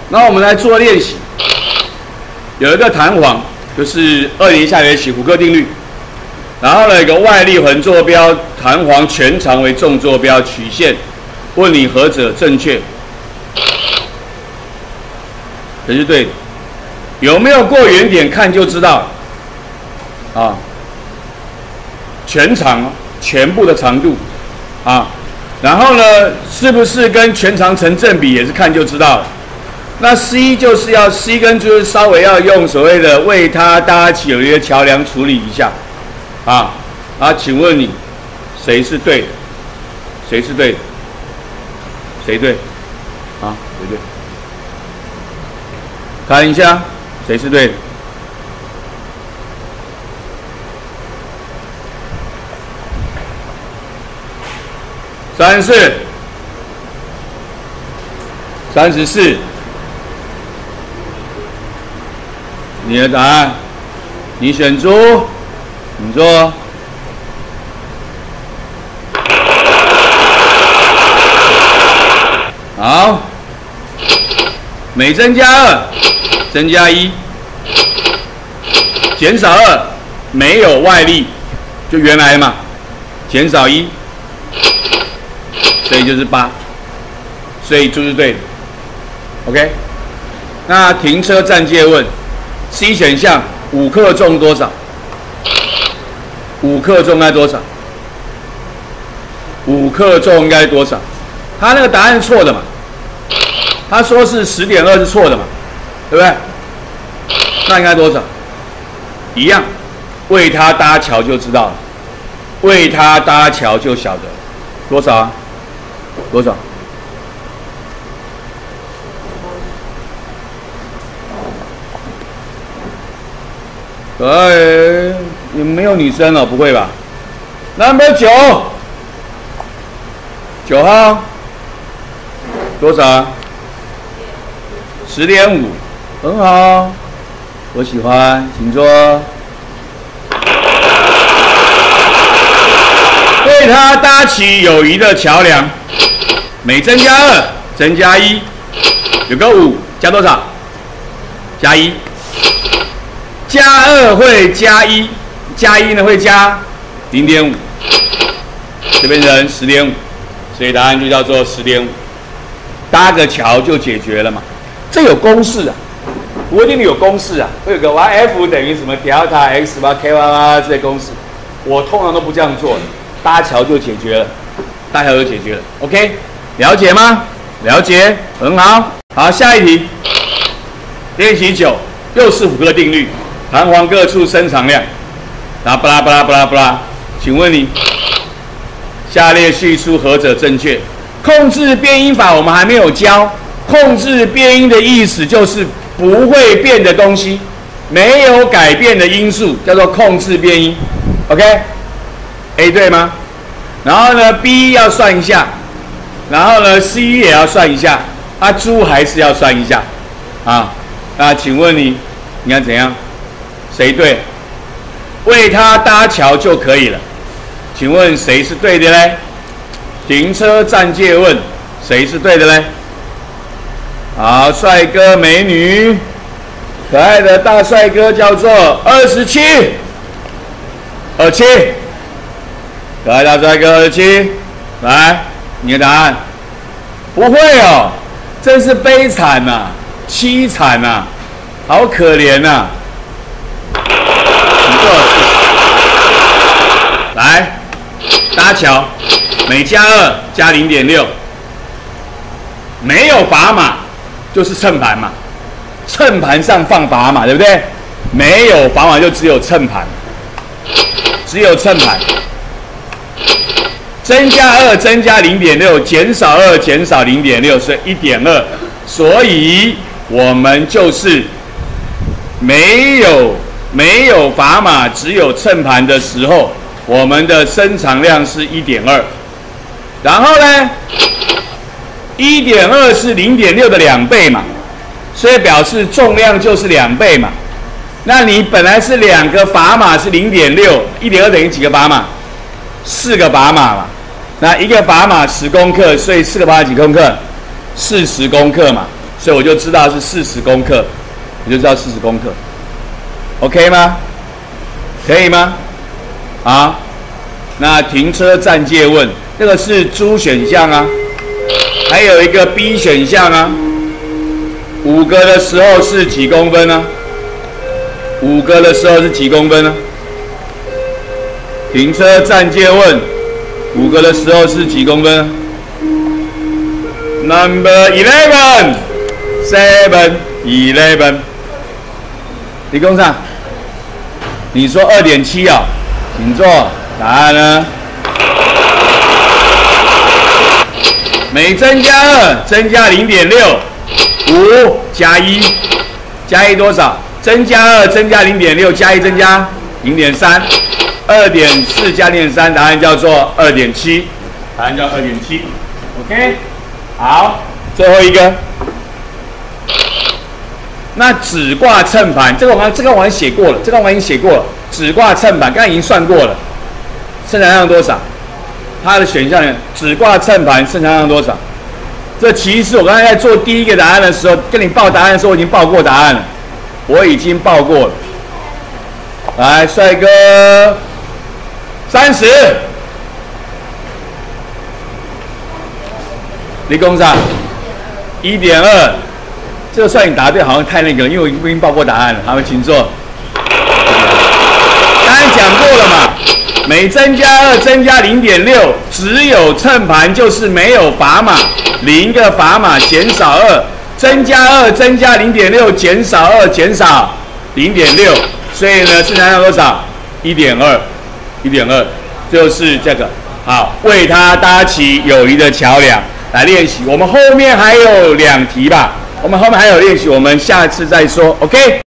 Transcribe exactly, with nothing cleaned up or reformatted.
那我们来做练习，有一个弹簧，就是二年下学期胡克定律。然后呢，有个外力横坐标，弹簧全长为纵坐标曲线，问你何者正确？这是对的。有没有过原点看就知道了啊？全长，全部的长度啊。然后呢，是不是跟全长成正比，也是看就知道了。那 C 就是要 C 跟就是稍微要用所谓的为它搭起有一个桥梁处理一下。啊啊，请问你谁是对的？谁是对的？谁对？啊，谁对？看一下谁是对的。三十四，三十四，你的答案，你选出。你说，好，每增加二，增加一，减少二，没有外力，就原来嘛，减少一，所以就是八，所以就是对的。OK， 那停车暂借问 ，C 选项五克重多少？五克重应该多少？五克重应该多少？他那个答案是错的嘛？他说是 十点二 是错的嘛？对不对？那应该多少？一样，为他搭桥就知道了，为他搭桥就晓得多少啊？多少？哎，你没有女生了，不会吧 ？Number 九，九号，多少啊？十点五，很好，我喜欢，请坐。为他搭起友谊的桥梁，每增加二，增加一，有个五，加多少？加一。加二会加一，加一呢会加零点五，就变成十点五，所以答案就叫做十点五。搭个桥就解决了嘛，这有公式啊，不一定有公式啊，会有个 y f 等于什么 delta x 吧 k 哇哇这些公式，我通常都不这样做的，搭桥就解决了，搭桥就解决了 ，OK， 了解吗？了解，很好。好，下一题，练习九，又是胡克定律。弹簧各处伸长量，然后巴拉巴拉巴拉巴拉，请问你下列叙述何者正确？控制变音法我们还没有教，控制变音的意思就是不会变的东西，没有改变的因素叫做控制变音 ，OK？A 对吗？然后呢 ，B 要算一下，然后呢 ，C 也要算一下，啊，猪还是要算一下，啊，那请问你，你要怎样？谁对？为他搭桥就可以了。请问谁是对的嘞？停车暂借问，谁是对的嘞？好，帅哥美女，可爱的大帅哥叫做二十七，二七，可爱大帅哥二十七，来，你的答案。不会哦，真是悲惨呐、啊，凄惨呐、啊，好可怜呐、啊。来，搭桥，每加二加零点六，没有砝码就是秤盘嘛，秤盘上放砝码，对不对？没有砝码就只有秤盘，只有秤盘。增加二增加零点六，减少二减少零点六是一点二，所以我们就是没有没有砝码，只有秤盘的时候。我们的伸长量是 一点二， 然后呢 一点二 是 零点六 的两倍嘛，所以表示重量就是两倍嘛。那你本来是两个砝码是 零点六， 一点二 等于几个砝码？四个砝码嘛。那一个砝码十公克，所以四个砝码几公克？四十公克嘛。 所以我就知道是四十公克，我就知道四十公克 ，OK 吗？可以吗？啊，那停车暂借问，这个是猪选项啊，还有一个 B 选项啊，五个的时候是几公分呢？五个的时候是几公分呢？停车暂借问，五个的时候是几公分 ？Number eleven, seven, eleven。李工长，你说二点七啊？请坐。答案呢？每增加二，增加零点六，五加一，加一多少？增加二，增加零点六，加一增加零点三，二点四加零点三，答案叫做二点七，答案叫二点七。OK， 好，最后一个。那指挂秤盘，这个我这个我已经写过了，这个我已经写过了。指挂秤盘刚才已经算过了，生产量多少？它的选项指挂秤盘生产量多少？这其实我刚才在做第一个答案的时候，跟你报答案的时候，我已经报过答案了，我已经报过了。来，帅哥，三十，李工长，一点二。这个算你答对，好像太那个了，因为我已经报过答案了。好，请坐。刚才讲过了嘛，每增加二增加零点六，只有秤盘就是没有砝码，零个砝码减少二，增加二增加零点六减少二减少零点六，所以呢，生产量多少？一点二，一点二，就是这个。好，为它搭起友谊的桥梁来练习。我们后面还有两题吧。我们后面还有练习，我们下次再说 ，OK。